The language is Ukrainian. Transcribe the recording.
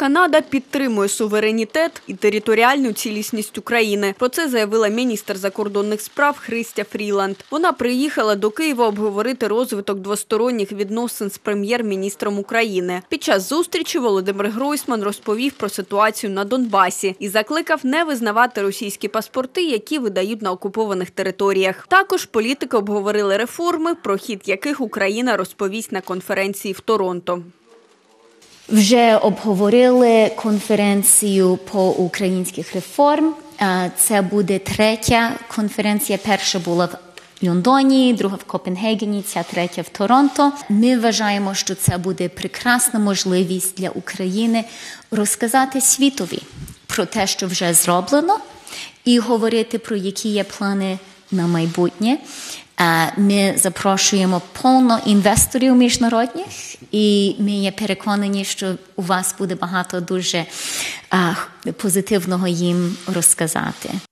Канада підтримує суверенітет і територіальну цілісність України. Про це заявила міністр закордонних справ Христя Фріланд. Вона приїхала до Києва обговорити розвиток двосторонніх відносин з прем'єр-міністром України. Під час зустрічі Володимир Гройсман розповів про ситуацію на Донбасі і закликав не визнавати російські паспорти, які видають на окупованих територіях. Також політики обговорили реформи, про хід яких Україна розповість на конференції в Торонто. Вже обговорили конференцію по українських реформ. Це буде третя конференція. Перша була в Лондоні, друга в Копенгагені, ця третя в Торонто. Ми вважаємо, що це буде прекрасна можливість для України розказати світові про те, що вже зроблено, і говорити про які є плани на майбутнє. Ми запрошуємо повно інвесторів міжнародних, і ми є переконані, що у вас буде багато дуже позитивного їм розказати.